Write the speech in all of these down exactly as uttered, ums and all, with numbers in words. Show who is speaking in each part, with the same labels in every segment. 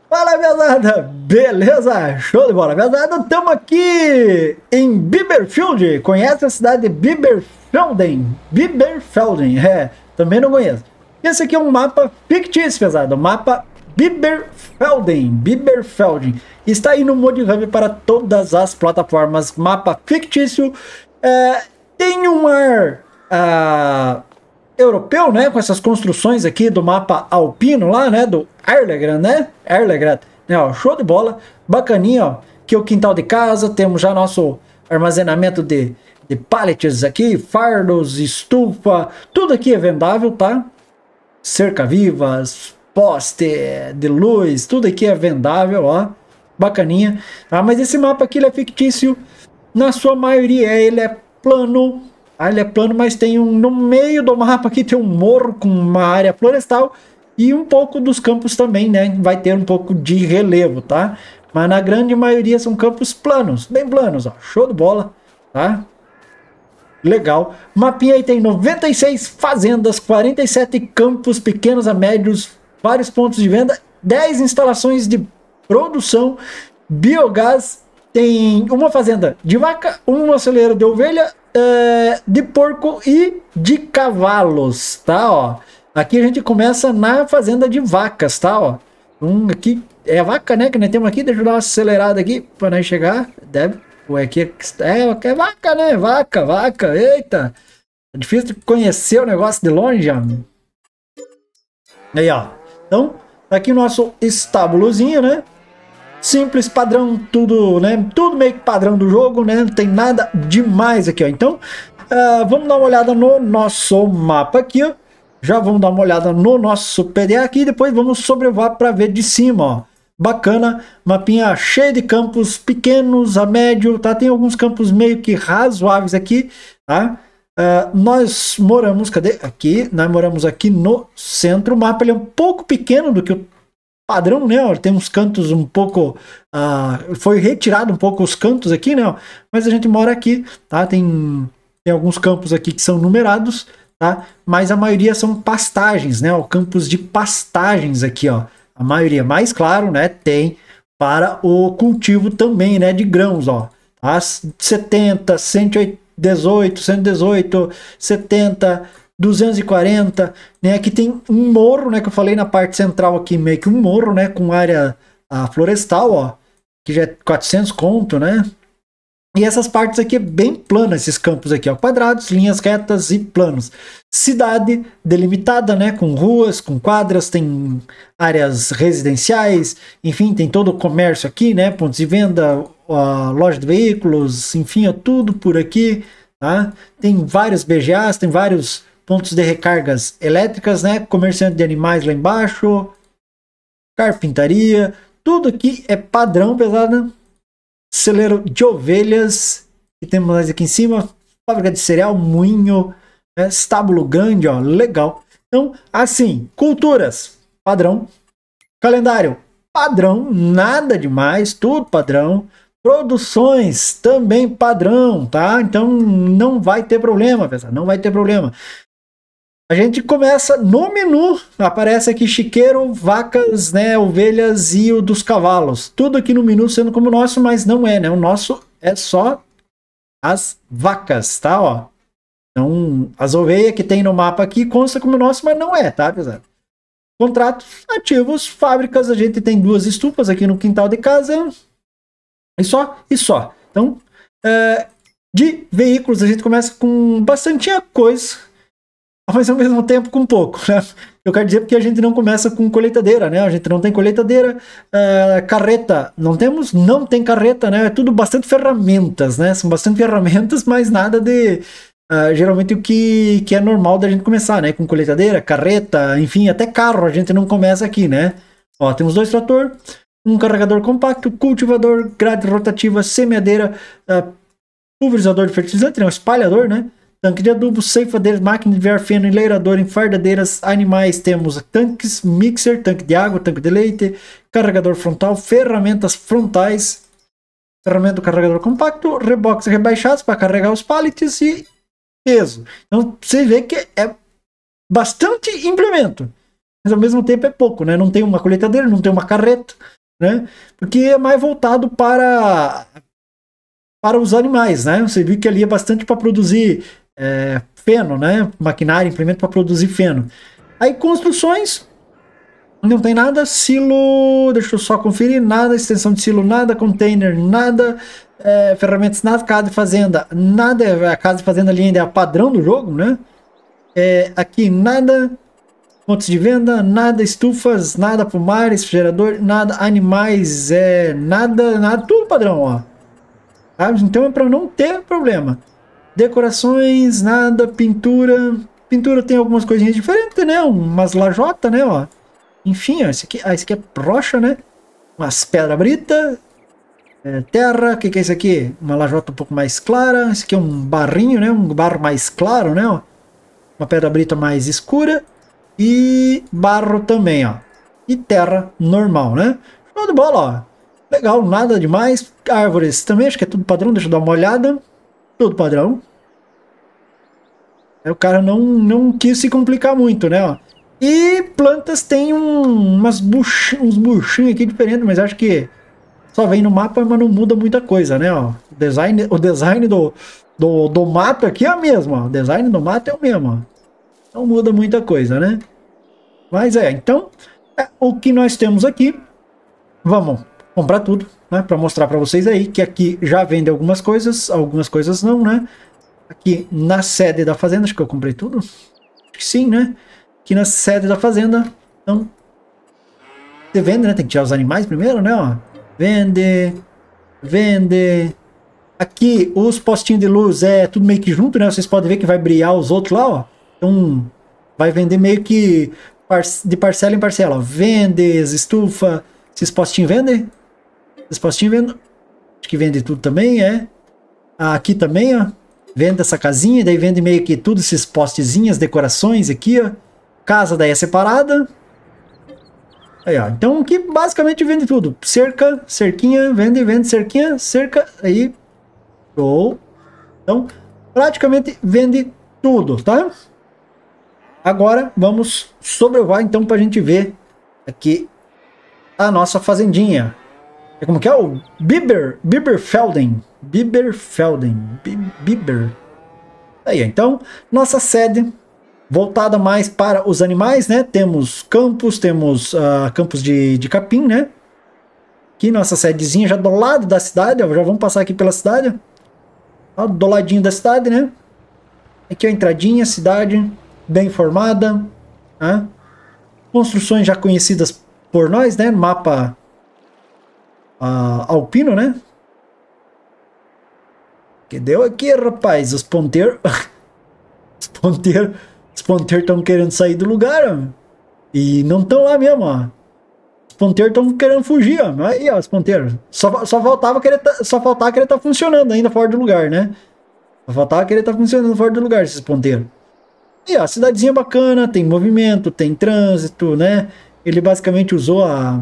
Speaker 1: Fala, pesada! Beleza? Show de bola, pesada! Estamos aqui em Biberfield. Conhece a cidade de Biberfelden? Biberfelden, é, também não conheço. Esse aqui é um mapa fictício, pesada. O mapa Biberfelden. Biberfelden. Está aí no ModHub para todas as plataformas. Mapa fictício. É, tem um ar... Ah, europeu, né, com essas construções aqui do mapa alpino lá, né, do Erlegrand, né, Erlegrand, né, ó, show de bola, bacaninha, ó, aqui o quintal de casa, temos já nosso armazenamento de, de pallets aqui, fardos, estufa, tudo aqui é vendável, tá, cerca-vivas, poste de luz, tudo aqui é vendável, ó, bacaninha, ah, mas esse mapa aqui ele é fictício, na sua maioria ele é plano. Ah, ele é plano, mas tem um no meio do mapa aqui tem um morro com uma área florestal e um pouco dos campos também, né? Vai ter um pouco de relevo, tá? Mas na grande maioria são campos planos, bem planos, ó. Show de bola, tá? Legal. Mapinha aí tem noventa e seis fazendas, quarenta e sete campos pequenos a médios, vários pontos de venda, dez instalações de produção, biogás, tem uma fazenda de vaca, um celeiro de ovelha, é, de porco e de cavalos, tá, ó. Aqui a gente começa na fazenda de vacas, tá, ó. Um aqui é a vaca, né, que nós temos aqui, deixa eu dar uma acelerada aqui para nós chegar, deve, ué, aqui é, é vaca, né, vaca, vaca, eita, é difícil de conhecer o negócio de longe, ó. Aí, ó, então, tá aqui o nosso estábulozinho, né, simples, padrão, tudo, né? Tudo meio que padrão do jogo, né? Não tem nada demais aqui, ó. Então, uh, vamos dar uma olhada no nosso mapa aqui, ó. Já vamos dar uma olhada no nosso P D A aqui, depois vamos sobrevoar para ver de cima, ó. Bacana, mapinha cheio de campos pequenos a médio, tá? Tem alguns campos meio que razoáveis aqui, tá? Uh, nós moramos, cadê? Aqui, nós moramos aqui no centro. O mapa ele é um pouco pequeno do que o padrão, né? Ó, tem uns cantos um pouco, uh, foi retirado um pouco os cantos aqui, né? Ó, mas a gente mora aqui, tá? Tem, tem alguns campos aqui que são numerados, tá? Mas a maioria são pastagens, né? Ó, campos de pastagens aqui, ó. A maioria, mais claro, né? Tem para o cultivo também, né? De grãos, ó. Tá? setenta, cento e dezoito, cento e dezoito, setenta, duzentos e quarenta, né? Aqui tem um morro, né? Que eu falei na parte central aqui, meio que um morro, né? Com área a, florestal, ó. Que já é quatrocentos conto, né? E essas partes aqui é bem planas, esses campos aqui, ó. Quadrados, linhas retas e planos. Cidade delimitada, né? Com ruas, com quadras, tem áreas residenciais, enfim, tem todo o comércio aqui, né? Pontos de venda, ó, loja de veículos, enfim, ó, tudo por aqui, tá? Tem vários B G As, tem vários pontos de recargas elétricas, né? Comerciante de animais lá embaixo, carpintaria, tudo aqui é padrão, pesada. Celeiro de ovelhas, que temos mais aqui em cima, fábrica de cereal, moinho, né? Estábulo grande, ó, legal. Então, assim, culturas, padrão. Calendário, padrão, nada demais, tudo padrão. Produções, também padrão, tá? Então, não vai ter problema, pessoal, não vai ter problema. A gente começa no menu, aparece aqui chiqueiro, vacas, né, ovelhas e o dos cavalos. Tudo aqui no menu sendo como o nosso, mas não é, né? O nosso é só as vacas, tá? Ó. Então, as ovelhas que tem no mapa aqui consta como o nosso, mas não é, tá, pessoal? Contratos ativos, fábricas, a gente tem duas estufas aqui no quintal de casa. E só, e só. Então, é, de veículos, a gente começa com bastante coisa, mas ao mesmo tempo com pouco, né? Eu quero dizer porque a gente não começa com colheitadeira, né? A gente não tem colheitadeira, uh, carreta, não temos, não tem carreta, né? É tudo bastante ferramentas, né? São bastante ferramentas, mas nada de, uh, geralmente o que, que é normal da gente começar, né? Com colheitadeira, carreta, enfim, até carro a gente não começa aqui, né? Ó, temos dois tratores, um carregador compacto, cultivador, grade rotativa, semeadeira, uh, pulverizador de fertilizante, né? Um espalhador, né? Tanque de adubo, ceifadeiras, máquina de ver feno, enleirador, enfardadeiras, animais, temos tanques, mixer, tanque de água, tanque de leite, carregador frontal, ferramentas frontais, ferramenta do carregador compacto, reboques rebaixados para carregar os pallets e peso. Então você vê que é bastante implemento, mas ao mesmo tempo é pouco, né? Não tem uma colheitadeira, não tem uma carreta, né? Porque é mais voltado para, para os animais, né? Você viu que ali é bastante para produzir é, feno, né? Maquinário, implemento para produzir feno. Aí construções, não tem nada, silo, deixa eu só conferir, nada, extensão de silo, nada, container, nada, é, ferramentas, nada, casa de fazenda, nada, a casa de fazenda ali ainda é a padrão do jogo, né? É, aqui nada, pontos de venda, nada, estufas, nada, pomares, refrigerador, nada, animais, é, nada, nada, tudo padrão, ó. Tá? Então é para não ter problema. Decorações, nada, pintura, pintura tem algumas coisinhas diferentes, né? Umas lajotas, né, ó. Enfim, ó, esse aqui, ah, esse aqui é rocha, né? Umas pedras brita, é, terra, o que, que é isso aqui? Uma lajota um pouco mais clara. Esse aqui é um barrinho, né? Um barro mais claro, né? Ó. Uma pedra brita mais escura. E barro também, ó. E terra normal, né? Show de bola, ó. Legal, nada demais. Árvores também, acho que é tudo padrão. Deixa eu dar uma olhada. Tudo padrão. Aí o cara não, não quis se complicar muito, né? Ó. E plantas tem um, umas buch, uns buchinhos aqui diferentes, mas acho que só vem no mapa, mas não muda muita coisa, né? Ó. O design, o design do, do, do mato aqui é o mesmo, ó. O design do mato é o mesmo, ó. Não muda muita coisa, né? Mas é, então, é o que nós temos aqui. Vamos comprar tudo, né? Para mostrar para vocês aí que aqui já vende algumas coisas, algumas coisas não, né? Aqui na sede da fazenda, acho que eu comprei tudo. Acho que sim, né? Aqui na sede da fazenda, então você vende, né? Tem que tirar os animais primeiro, né? Ó. Vende, vende. Aqui os postinhos de luz é tudo meio que junto, né? Vocês podem ver que vai brilhar os outros lá, ó. Então vai vender meio que de parcela em parcela, ó. Vende, estufa, esses postinhos vendem? Esses postinhos vendem? Acho que vende tudo também, é. Aqui também, ó. Vende essa casinha, daí vende meio que tudo esses postezinhos, decorações aqui, ó. Casa daí é separada. Aí, ó. Então aqui basicamente vende tudo. Cerca, cerquinha, vende, vende, cerquinha, cerca, aí. Show. Então, praticamente vende tudo, tá? Agora vamos sobrevoar então para a gente ver aqui a nossa fazendinha. É como que é o Biber, Biberfelden, Biberfelden, Biber. Aí, então, nossa sede voltada mais para os animais, né? Temos campos, temos uh, campos de, de capim, né? Aqui nossa sedezinha já do lado da cidade, ó, já vamos passar aqui pela cidade, ó, do ladinho da cidade, né? Aqui a entradinha, cidade bem formada, né? Construções já conhecidas por nós, né? Mapa uh, alpino, né? Que deu aqui, rapaz? Os ponteiros, os ponteiros, os ponteiros estão querendo sair do lugar, ó. E não estão lá mesmo, ó. Os ponteiros estão querendo fugir, ó. Aí, ó, os ponteiros. Só, só faltava querer, só faltava querer estar tá funcionando ainda fora do lugar, né? Só faltava querer estar tá funcionando fora do lugar esses ponteiros. E ó, a cidadezinha bacana, tem movimento, tem trânsito, né? Ele basicamente usou a,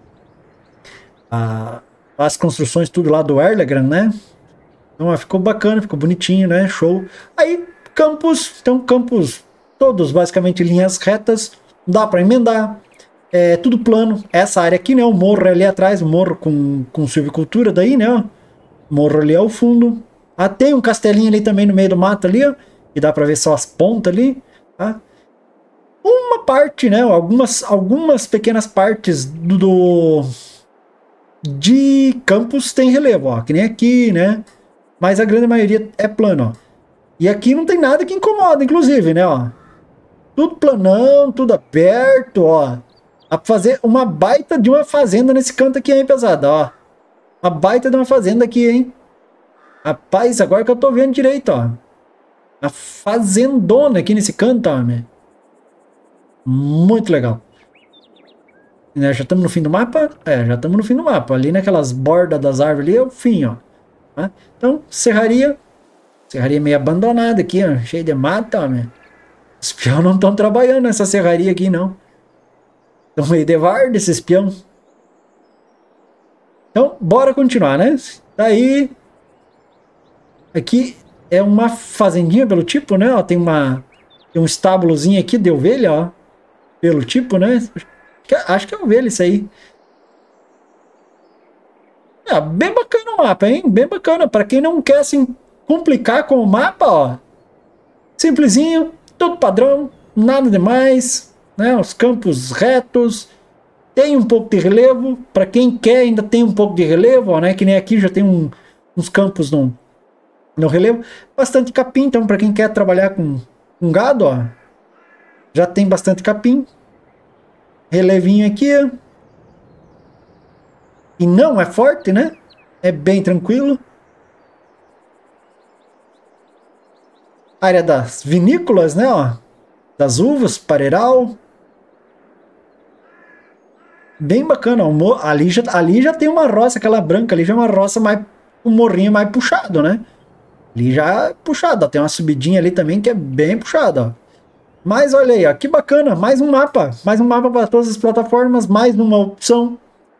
Speaker 1: a as construções tudo lá do Erlegrand, né? Então ó, ficou bacana, ficou bonitinho, né? Show. Aí campos, então campos todos basicamente linhas retas, dá para emendar, é tudo plano. Essa área aqui, né? O morro ali atrás, o morro com, com silvicultura daí, né? O morro ali ao fundo. Ah, tem um castelinho ali também no meio do mato ali, ó. E dá para ver só as pontas ali, tá? Uma parte, né? Algumas, algumas pequenas partes do, do de campos tem relevo, ó. Que nem aqui, né? Mas a grande maioria é plano, ó. E aqui não tem nada que incomoda, inclusive, né? Ó. Tudo planão, tudo aberto, ó. Dá pra fazer uma baita de uma fazenda nesse canto aqui, hein, pesada, ó. Uma baita de uma fazenda aqui, hein. Rapaz, agora que eu tô vendo direito, ó. A fazendona aqui nesse canto, ó, né? Muito legal. Já estamos no fim do mapa? É, já estamos no fim do mapa. Ali naquelas bordas das árvores ali é o fim, ó. Então, serraria. Serraria meio abandonada aqui, ó. Cheia de mata, ó, né? Os peão não estão trabalhando nessa serraria aqui, não. Estão meio de varda esses peão. Então, bora continuar, né? Daí... Aqui é uma fazendinha pelo tipo, né? Ó, tem, uma, tem um estábulozinho aqui de ovelha, ó. Pelo tipo, né? Acho que é ovelha isso aí. ó, bem bacana o mapa, hein? Bem bacana. Para quem não quer se complicar com o mapa, ó. Simplesinho, tudo padrão, nada demais, né? Os campos retos. Tem um pouco de relevo. Para quem quer, ainda tem um pouco de relevo, ó, né? Que nem aqui já tem um, uns campos no, no relevo. Bastante capim, então, para quem quer trabalhar com, com gado, ó. Já tem bastante capim. Relevinho aqui, ó. E não é forte, né? É bem tranquilo. Área das vinícolas, né? Ó. Das uvas, pareiral. Bem bacana. Ó. Ali, já, ali já tem uma roça, aquela branca ali já é uma roça mais... Um morrinho mais puxado, né? Ali já é puxado. Ó. Tem uma subidinha ali também que é bem puxada, ó. Mas olha aí, ó. Que bacana. Mais um mapa. Mais um mapa para todas as plataformas. Mais uma opção.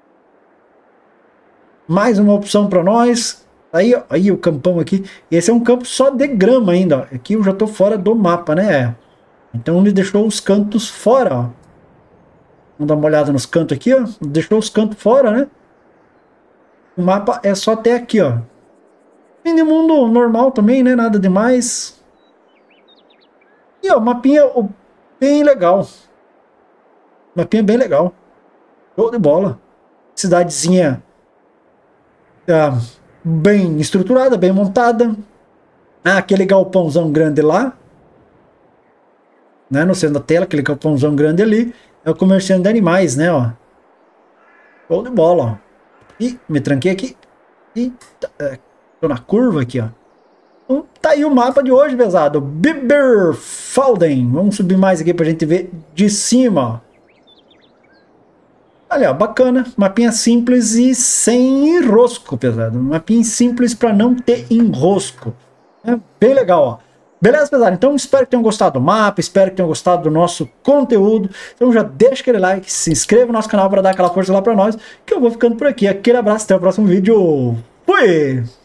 Speaker 1: Mais uma opção para nós. Aí, ó, aí o campão aqui. Esse é um campo só de grama ainda. Ó. Aqui eu já tô fora do mapa, né? Então ele deixou os cantos fora, ó. Vamos dar uma olhada nos cantos aqui, ó. Deixou os cantos fora, né? O mapa é só até aqui, ó. Fim de mundo normal também, né? Nada demais. E ó, mapinha bem legal. Mapinha bem legal. Show de bola. Cidadezinha... Uh, bem estruturada, bem montada. Ah, aquele galpãozão grande lá, né, no centro da tela, aquele galpãozão grande ali, é o comerciante de animais, né, ó. Show de bola, ó. Ih, me tranquei aqui. Ih, tô na curva aqui, ó. Então, tá aí o mapa de hoje, pesado. Biberfelden. Vamos subir mais aqui pra gente ver de cima, ó. Olha, bacana, mapinha simples e sem enrosco, pesado. Mapinha simples para não ter enrosco. É bem legal, ó. Beleza, pesado? Então espero que tenham gostado do mapa, espero que tenham gostado do nosso conteúdo. Então já deixa aquele like, se inscreva no nosso canal para dar aquela força lá para nós, que eu vou ficando por aqui. Aquele abraço, até o próximo vídeo. Fui!